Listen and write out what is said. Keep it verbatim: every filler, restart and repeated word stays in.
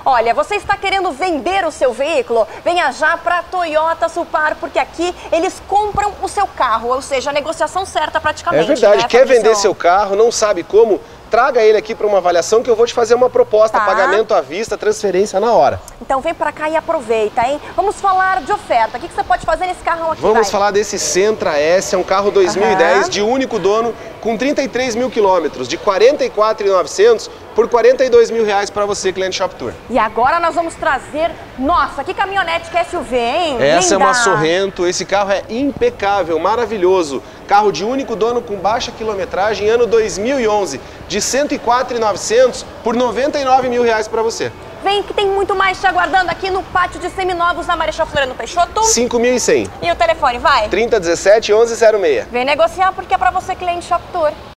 Olha, você está querendo vender o seu veículo? Venha já para Toyota Supar, porque aqui eles compram o seu carro, ou seja, a negociação certa praticamente. É verdade, né, quer Fabrício? vender seu carro, não sabe como? Traga ele aqui para uma avaliação que eu vou te fazer uma proposta, Tá. pagamento à vista, transferência na hora. Então vem pra cá e aproveita, hein? Vamos falar de oferta. O que que você pode fazer nesse carrão aqui, Vamos vai? falar desse Sentra S, é um carro dois mil e dez Aham. de único dono com trinta e três mil quilômetros, de quarenta e quatro mil e novecentos por quarenta e dois mil reais para você, cliente Shoptour. E agora nós vamos trazer... Nossa, que caminhonete que S U V, hein? Essa é Linda! uma Sorrento, esse carro é impecável, maravilhoso. Carro de único dono com baixa quilometragem, ano dois mil e onze, de cento e quatro mil e novecentos por noventa e nove mil reais para você. Vem que tem muito mais te aguardando aqui no pátio de seminovos na Marechal Floriano Peixoto. cinco mil e cem. E o telefone, vai? trinta, dezessete, onze, zero seis. Vem negociar porque é pra você, cliente Shoptour.